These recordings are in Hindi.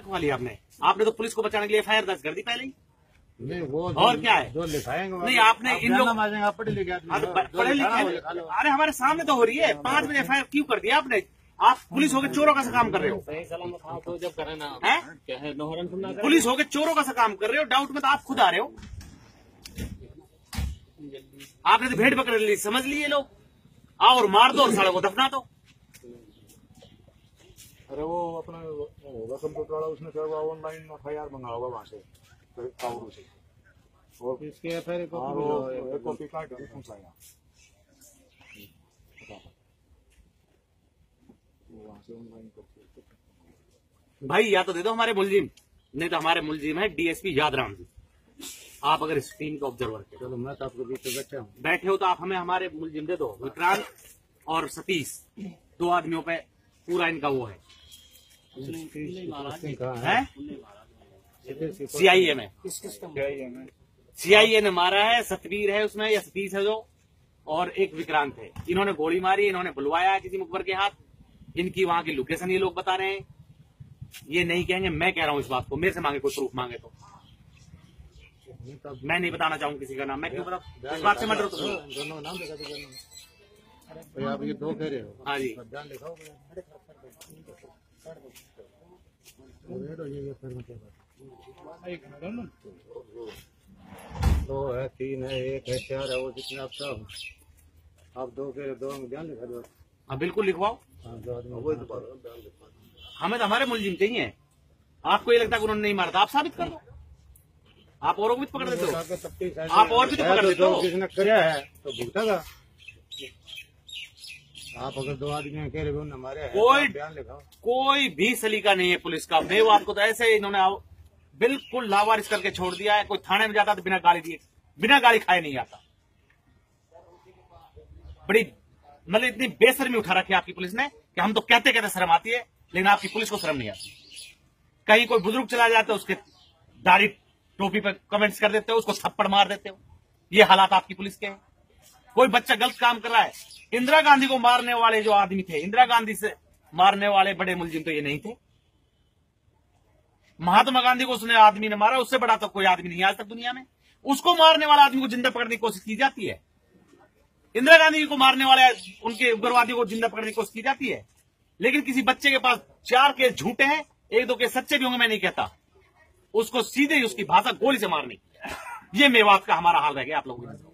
रखवा लिया आपने? आपने तो पुलिस को बचाने के लिए FIR दर्ज कर दी पहले ही। नहीं वो और क्या है जो लिखाएंगे नहीं आपने इन लोग पढ़े लिखे पढ़े लिखे। अरे हमारे सामने तो हो रही है, 5 बजे FIR क्यों कर दिया आपने? आप पुलिस होकर चोरों का सा काम कर रहे हो। सही सलामत तो जब करें ना हैं? क्या है दोहरन सुनना पुलिस होकर चोरों का सा काम कर रहे हो। डाउट में तो आप खुद आ रहे हो। आपने तो भेड़ पकड़ ली, समझ लिए लोग। आओ और मार दो और सड़क को दफना दो। अरे वो अपना होगा कंप्यूटर वाला, उसने क्या ऑनलाइन FIR मंगा होगा वहाँ से काउरू से, और इसके FIR कॉपी कार्ड पहुँचाया वहाँ से ऑनलाइन करके। भाई या तो दे दो हमारे मुलजिम, नहीं तो हमारे मुलजिम है DSP यादराम जी। आप अगर इस टीम का ऑब्जर्वर थे, चलो मैं तो आपके बीच में बैठे हो तो आप हमें हमारे मुलजिम दे दो। विक्रांत और सतीश 2 आदमियों पे पूरा इनका वो है CIA में। CIA ने मारा है। सतवीर है उसमें या सतीश है जो, और एक विक्रांत है। इन्होंने गोली मारी, इन्होंने बुलवाया किसी मुखबर के हाथ। इनकी वहां की लोकेशन ये लोग बता रहे हैं। ये नहीं कहेंगे, मैं कह रहा हूँ इस बात को। मेरे से मांगे, कोई प्रूफ मांगे तो मैं नहीं बताना चाहूंगा किसी का नाम। मैं क्यों बताऊं? इस बात से मत डरो। दोनों नाम लिखा दो। आप ये 2 कह रहे हो? हाँ जी। ध्यान लिखाओ दो है, 3 है, 1 है, 4 है, वो जितने आप सब आप 2 कह रहे, 2 में ध्यान लिखा दो। हाँ बिल्कुल लिखवाओ। हमें तो हमारे मुलजिम चाहिए। आपको ये लगता है कि उन्होंने नहीं मारा था? आप साबित कर दो। आप औरों को भी पकड़ देते हो। आप और भी तो पकड़ देते हो। किसने कराया है तो भुगतेगा। आप अगर 2 आदमी कह रहे हो हमारे कोई बयान लिखाओ। कोई भी सलीका नहीं है पुलिस का। मेवात को तो ऐसे इन्होंने बिल्कुल लावारिस करके छोड़ दिया है। कोई थाने में जाता तो बिना गाली दिए, बिना गाली खाए नहीं आता। बड़ी मतलब इतनी बेशर्मी उठा रखी है आपकी पुलिस ने कि हम तो कहते कहते शर्म आती है, लेकिन आपकी पुलिस को शर्म नहीं आती। कहीं कोई बुजुर्ग चला जाता है, उसके दाढ़ी टोपी पे कमेंट्स कर देते हो, उसको थप्पड़ मार देते हो। ये हालात आपकी पुलिस के हैं। कोई बच्चा गलत काम कर रहा है, इंदिरा गांधी को मारने वाले जो आदमी थे, इंदिरा गांधी से मारने वाले बड़े मुलजिम तो ये नहीं थे। महात्मा गांधी को उसने आदमी ने मारा, उससे बड़ा तो कोई आदमी नहीं आज तक दुनिया में। उसको मारने वाला आदमी को जिंदा पकड़ने की कोशिश की जाती है। इंदिरा गांधी को मारने वाले उनके उग्रवादियों को जिंदा पकड़ने की कोशिश की जाती है। लेकिन किसी बच्चे के पास 4 केस झूठे हैं, 1-2 केस सच्चे भी होंगे, मैं नहीं कहता। उसको सीधे ही उसकी भाषा गोली से मारनी। ये मेवात का हमारा हाल रह गया आप लोगों के।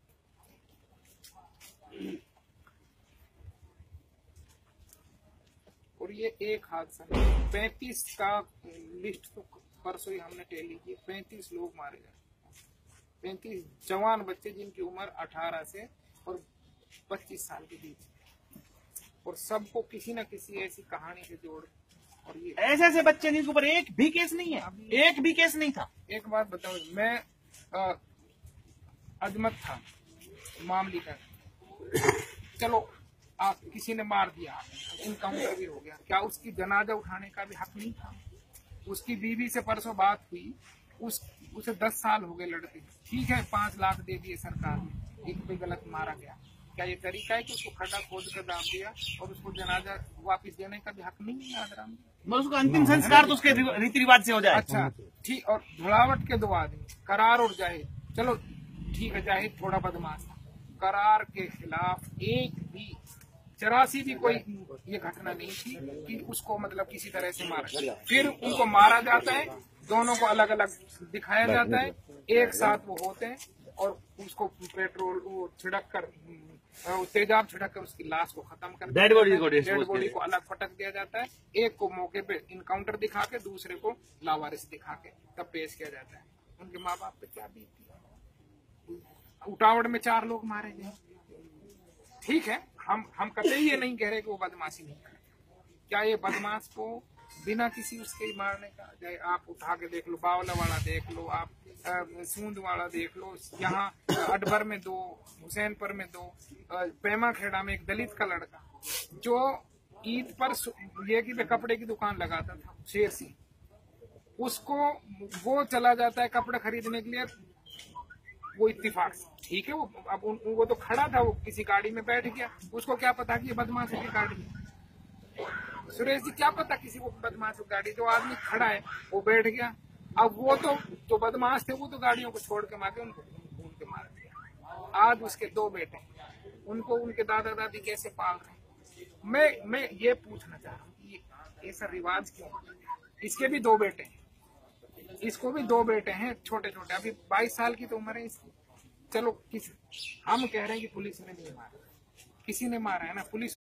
और ये एक हादसा 35 का लिस्ट तो परसों ही हमने टेली की। 35 लोग मारे गए। 35 जवान बच्चे जिनकी उम्र 18 से और 25 साल के बीच, और सबको किसी न किसी ऐसी कहानी से जोड़। और ये ऐसे बच्चे जिनके ऊपर एक भी केस नहीं है, एक भी केस नहीं था। एक बात बताओ, मैं अजमत था मामले का, चलो आप किसी ने मार दिया, इनकाउंटर भी हो गया, क्या उसकी जनाजा उठाने का भी हक नहीं था? उसकी बीवी से परसों बात हुई, उसे 10 साल हो गए लड़के, ठीक है 5 लाख दे दिए सरकार ने, एक पे गलत मारा गया, क्या ये तरीका है कि उसको खड्डा खोद कर दाम दिया और उसको जनाजा वापिस देने का भी हक नहीं है आदराम? मैं उसका अंतिम संस्कार तो उसके रीति रिवाज से हो जाए। अच्छा ठीक। और धुलावट के 2 आदमी, करार और जाहिद, चलो ठीक है जाहिद थोड़ा बदमाश था, करार के खिलाफ एक भी 84 भी कोई ये घटना नहीं थी कि उसको मतलब किसी तरह से मारा। फिर उनको मारा जाता है, दोनों को अलग अलग दिखाया जाता है, एक साथ वो होते हैं और उसको पेट्रोल छिड़क कर, तेजाब छिड़क कर उसकी लाश को खत्म कर, डेड बॉडी को अलग पटक दिया जाता है। एक को मौके पे इनकाउंटर दिखा के, दूसरे को लावारिस दिखा के तब पेश किया जाता है। उनके माँ बाप पे क्या बीती। उटावड़ में 4 लोग मारे गए। ठीक है, हम कतई ये नहीं कह रहे कि वो बदमाशी नहीं करे। क्या ये बदमाश को बिना किसी उसके मारने का, चाहे आप उठा के देख लो, बावला वाला देख लो, आप सूंद वाला देख लो, यहाँ अडबर में 2, हुसैनपुर में 2, पेमा खेड़ा में एक दलित का लड़का जो ईद पर ये की कपड़े की दुकान लगाता था, शेर सिंह, उसको वो चला जाता है कपड़े खरीदने के लिए, वो इत्तेफाक से, ठीक है, वो तो खड़ा था, वो किसी गाड़ी में बैठ गया, उसको क्या पता कि ये बदमाश की गाड़ी है। सुरेश जी क्या पता किसी को बदमाश गाड़ी, जो आदमी खड़ा है वो बैठ गया। अब वो तो जो बदमाश थे वो तो गाड़ियों को छोड़ के मारे, उनको भूल के मार दिया। आज उसके 2 बेटे, उनको उनके दादा दादी कैसे पाल रहे हैं। मैं ये पूछना चाह रहा हूँ कि ऐसा रिवाज क्यों? इसके भी 2 बेटे हैं, इसको भी 2 बेटे हैं छोटे छोटे, अभी 22 साल की तो उम्र है इसकी। चलो हम कह रहे हैं कि पुलिस ने नहीं मारा, किसी ने मारा है ना, पुलिस